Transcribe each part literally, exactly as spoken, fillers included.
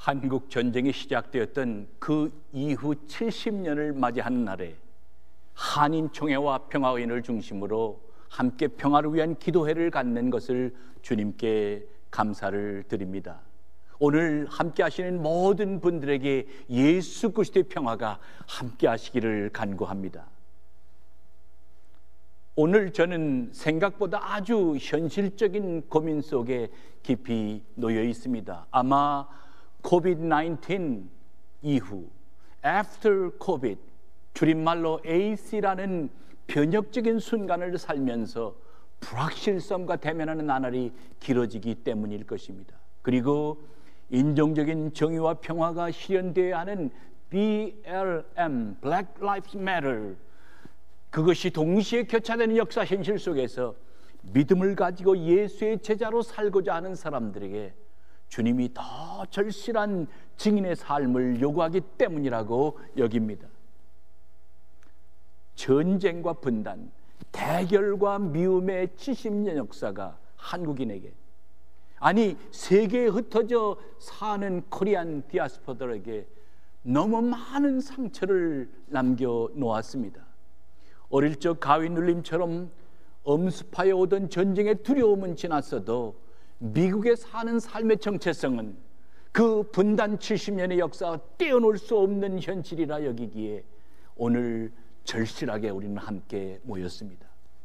한국 전쟁이 시작되었던 그 이후 칠십 년을 맞이하는 날에 한인총회와 평화의원을 중심으로 함께 평화를 위한 기도회를 갖는 것을 주님께 감사를 드립니다. 오늘 함께 하시는 모든 분들에게 예수 그리스도의 평화가 함께 하시기를 간구합니다. 오늘 저는 생각보다 아주 현실적인 고민 속에 깊이 놓여 있습니다. 아마 코비드 나인틴 이후 After COVID, 줄임말로 에이씨라는 변혁적인 순간을 살면서 불확실성과 대면하는 나날이 길어지기 때문일 것입니다. 그리고 인종적인 정의와 평화가 실현되어야 하는 비엘엠, Black Lives Matter, 그것이 동시에 교차되는 역사 현실 속에서 믿음을 가지고 예수의 제자로 살고자 하는 사람들에게 주님이 더 절실한 증인의 삶을 요구하기 때문이라고 여깁니다. 전쟁과 분단, 대결과 미움의 칠십 년 역사가 한국인에게, 아니 세계에 흩어져 사는 코리안 디아스포더에게 너무 많은 상처를 남겨놓았습니다. 어릴 적 가위 눌림처럼 엄습하여 오던 전쟁의 두려움은 지났어도 미국에 사는 삶의 정체성은 그 분단 칠십 년의 역사와 떼어놓을 수 없는 현실이라 여기기에 오늘 절실하게 우리는 함께 모였습니다.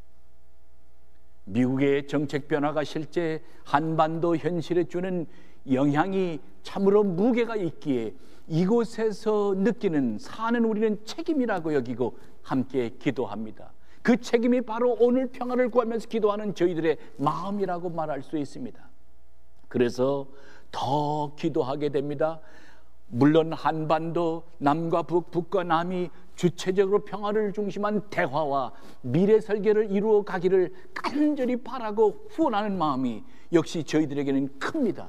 미국의 정책 변화가 실제 한반도 현실에 주는 영향이 참으로 무게가 있기에 이곳에서 느끼는 사는 우리는 책임이라고 여기고 함께 기도합니다. 그 책임이 바로 오늘 평화를 구하면서 기도하는 저희들의 마음이라고 말할 수 있습니다. 그래서 더 기도하게 됩니다. 물론 한반도 남과 북, 북과 남이 주체적으로 평화를 중심한 대화와 미래 설계를 이루어 가기를 간절히 바라고 후원하는 마음이 역시 저희들에게는 큽니다.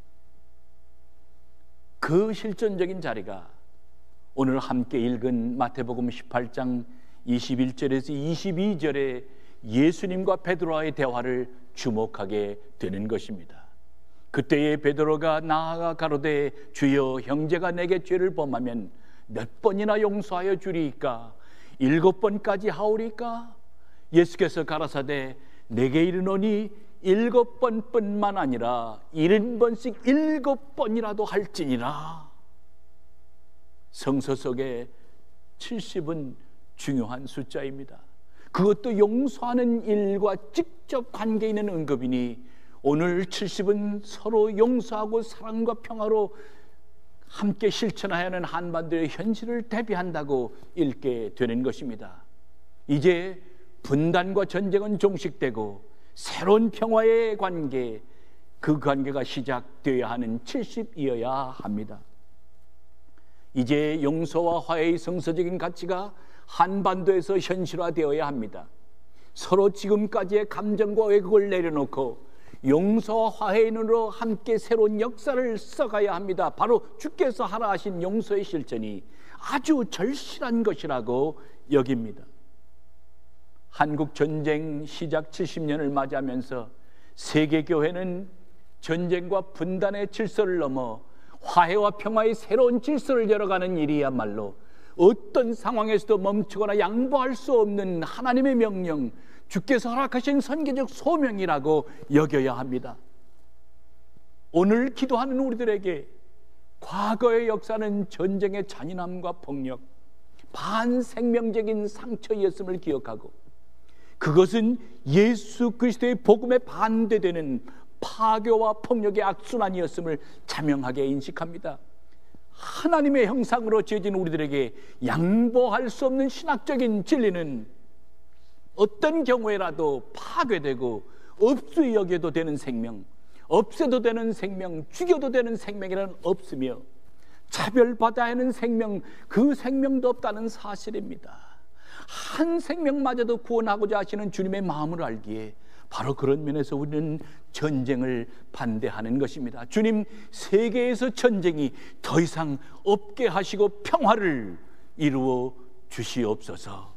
그 실존적인 자리가 오늘 함께 읽은 마태복음 십팔 장 이십일 절에서 이십이 절에 예수님과 베드로와의 대화를 주목하게 되는 것입니다. 그때에 베드로가 나아가 가로되 주여, 형제가 내게 죄를 범하면 몇 번이나 용서하여 주리이까? 일곱 번까지 하오리까? 예수께서 가라사대 내게 이르노니 일곱 번뿐만 아니라 일흔 번씩 일곱 번이라도 할지니라. 성서 속에 칠십은 중요한 숫자입니다. 그것도 용서하는 일과 직접 관계 있는 언급이니 오늘 칠십은 서로 용서하고 사랑과 평화로 함께 실천해야 하는 한반도의 현실을 대비한다고 읽게 되는 것입니다. 이제 분단과 전쟁은 종식되고 새로운 평화의 관계, 그 관계가 시작되어야 하는 칠십이어야 합니다. 이제 용서와 화해의 성서적인 가치가 한반도에서 현실화되어야 합니다. 서로 지금까지의 감정과 왜곡을 내려놓고 용서와 화해인으로 함께 새로운 역사를 써가야 합니다. 바로 주께서 하라 하신 용서의 실천이 아주 절실한 것이라고 여깁니다. 한국 전쟁 시작 칠십 년을 맞이하면서 세계교회는 전쟁과 분단의 질서를 넘어 화해와 평화의 새로운 질서를 열어가는 일이야말로 어떤 상황에서도 멈추거나 양보할 수 없는 하나님의 명령, 주께서 허락하신 선교적 소명이라고 여겨야 합니다. 오늘 기도하는 우리들에게 과거의 역사는 전쟁의 잔인함과 폭력, 반생명적인 상처였음을 기억하고 그것은 예수 그리스도의 복음에 반대되는 파괴와 폭력의 악순환이었음을 자명하게 인식합니다. 하나님의 형상으로 지어진 우리들에게 양보할 수 없는 신학적인 진리는 어떤 경우에라도 파괴되고 없이 여겨도 되는 생명, 없애도 되는 생명, 죽여도 되는 생명이라는 없으며 차별받아야 하는 생명, 그 생명도 없다는 사실입니다. 한 생명마저도 구원하고자 하시는 주님의 마음을 알기에 바로 그런 면에서 우리는 전쟁을 반대하는 것입니다. 주님, 세계에서 전쟁이 더 이상 없게 하시고 평화를 이루어 주시옵소서.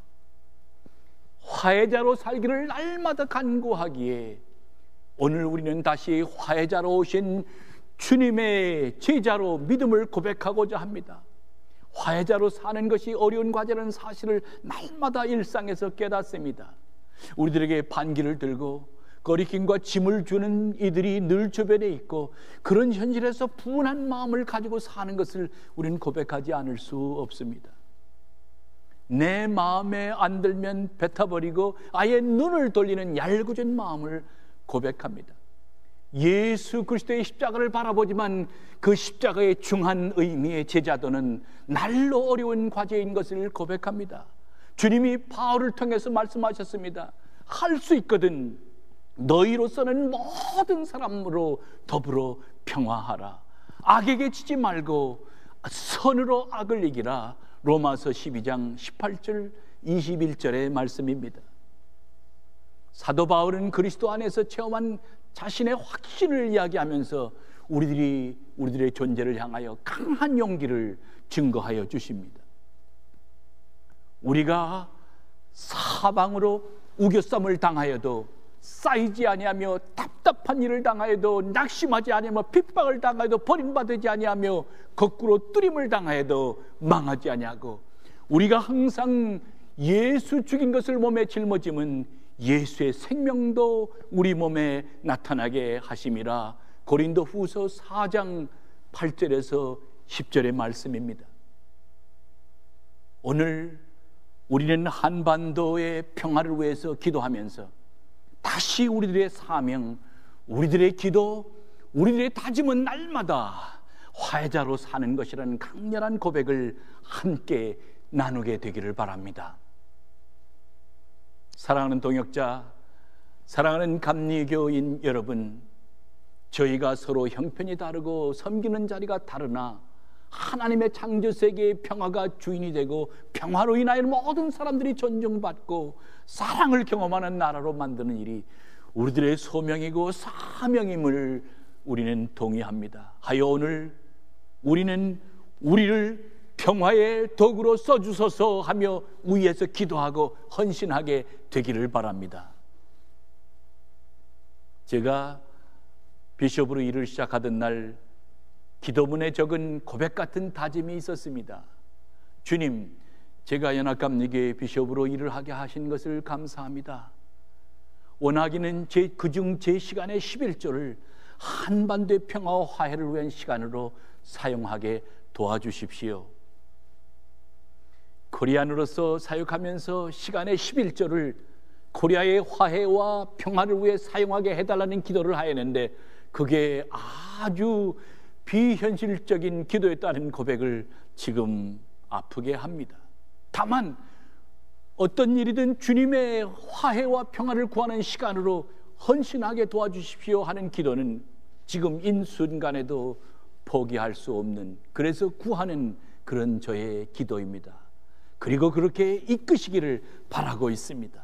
화해자로 살기를 날마다 간구하기에 오늘 우리는 다시 화해자로 오신 주님의 제자로 믿음을 고백하고자 합니다. 화해자로 사는 것이 어려운 과제라는 사실을 날마다 일상에서 깨닫습니다. 우리들에게 반기를 들고 거리낌과 짐을 주는 이들이 늘 주변에 있고, 그런 현실에서 분한 마음을 가지고 사는 것을 우리는 고백하지 않을 수 없습니다. 내 마음에 안 들면 뱉어버리고 아예 눈을 돌리는 얄궂은 마음을 고백합니다. 예수 그리스도의 십자가를 바라보지만 그 십자가의 중한 의미의 제자도는 날로 어려운 과제인 것을 고백합니다. 주님이 바울을 통해서 말씀하셨습니다. 할 수 있거든 너희로서는 모든 사람으로 더불어 평화하라. 악에게 지지 말고 선으로 악을 이기라. 로마서 십이 장 십팔 절 이십일 절의 말씀입니다. 사도 바울은 그리스도 안에서 체험한 자신의 확신을 이야기하면서 우리들이 우리들의 존재를 향하여 강한 용기를 증거하여 주십니다. 우리가 사방으로 우겨쌈을 당하여도 쌓이지 아니하며, 답답한 일을 당하여도 낙심하지 아니하며, 핍박을 당하여도 버림받지 아니하며, 거꾸로 뚫림을 당하여도 망하지 아니하고, 우리가 항상 예수 죽인 것을 몸에 짊어짐은 예수의 생명도 우리 몸에 나타나게 하심이라. 고린도 후서 사 장 팔 절에서 십 절의 말씀입니다. 오늘 우리는 한반도의 평화를 위해서 기도하면서 다시 우리들의 사명, 우리들의 기도, 우리들의 다짐은 날마다 화해자로 사는 것이라는 강렬한 고백을 함께 나누게 되기를 바랍니다. 사랑하는 동역자, 사랑하는 감리교인 여러분, 저희가 서로 형편이 다르고 섬기는 자리가 다르나 하나님의 창조세계의 평화가 주인이 되고, 평화로 인하여 모든 사람들이 존중받고 사랑을 경험하는 나라로 만드는 일이 우리들의 소명이고 사명임을 우리는 동의합니다. 하여 오늘 우리는 우리를 평화의 도구로 써주소서 하며 위에서 기도하고 헌신하게 되기를 바랍니다. 제가 비숍으로 일을 시작하던 날 기도문에 적은 고백 같은 다짐이 있었습니다. 주님, 제가 연합감리교회 비숍으로 일을 하게 하신 것을 감사합니다. 원하기는 제, 그중 제 시간의 십일 조를 한반도의 평화와 화해를 위한 시간으로 사용하게 도와주십시오. 코리안으로서 사역하면서 시간의 십일 조를 코리아의 화해와 평화를 위해 사용하게 해달라는 기도를 하였는데, 그게 아주 비현실적인 기도였다는 고백을 지금 아프게 합니다. 다만 어떤 일이든 주님의 화해와 평화를 구하는 시간으로 헌신하게 도와주십시오 하는 기도는 지금 이 순간에도 포기할 수 없는, 그래서 구하는 그런 저의 기도입니다. 그리고 그렇게 이끄시기를 바라고 있습니다.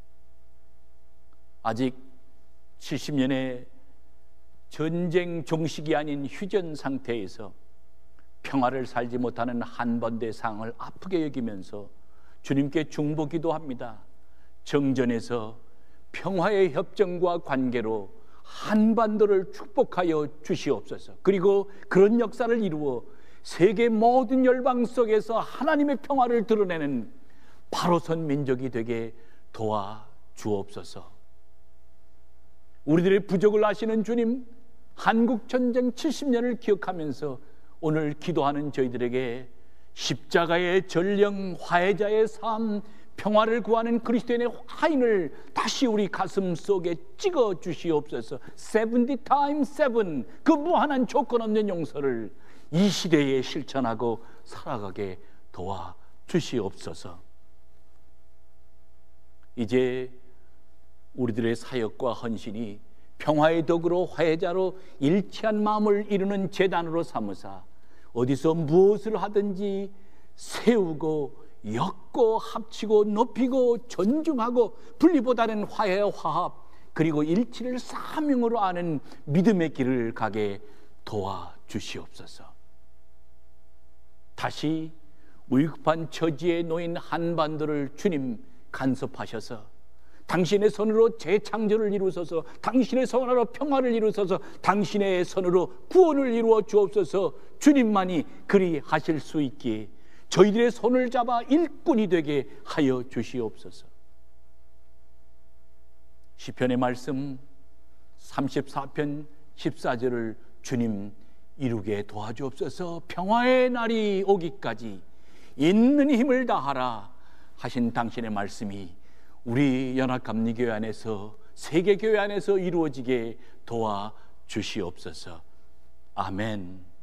아직 칠십 년의 전쟁 종식이 아닌 휴전 상태에서 평화를 살지 못하는 한반도의 상황을 아프게 여기면서 주님께 중보기도합니다. 정전에서 평화의 협정과 관계로 한반도를 축복하여 주시옵소서. 그리고 그런 역사를 이루어 세계 모든 열방 속에서 하나님의 평화를 드러내는 바로선 민족이 되게 도와주옵소서. 우리들의 부족을 아시는 주님, 한국전쟁 칠십 년을 기억하면서 오늘 기도하는 저희들에게 십자가의 전령, 화해자의 삶, 평화를 구하는 그리스도인의 화인을 다시 우리 가슴 속에 찍어 주시옵소서. 세븐티 타임 세븐, 그 무한한 조건 없는 용서를 이 시대에 실천하고 살아가게 도와 주시옵소서. 이제 우리들의 사역과 헌신이 평화의 덕으로 화해자로 일치한 마음을 이루는 재단으로 삼으사 어디서 무엇을 하든지 세우고 엮고 합치고 높이고 존중하고 분리보다는 화해와 화합, 그리고 일치를 사명으로 아는 믿음의 길을 가게 도와주시옵소서. 다시 위급한 처지에 놓인 한반도를 주님 간섭하셔서 당신의 손으로 재창조를 이루소서. 당신의 손으로 평화를 이루소서. 당신의 손으로 구원을 이루어 주옵소서. 주님만이 그리 하실 수 있기에 저희들의 손을 잡아 일꾼이 되게 하여 주시옵소서. 시편의 말씀 삼십사 편 십사 절을 주님 이루게 도와주옵소서. 평화의 날이 오기까지 있는 힘을 다하라 하신 당신의 말씀이 우리 연합감리교회 안에서, 세계교회 안에서 이루어지게 도와주시옵소서. 아멘.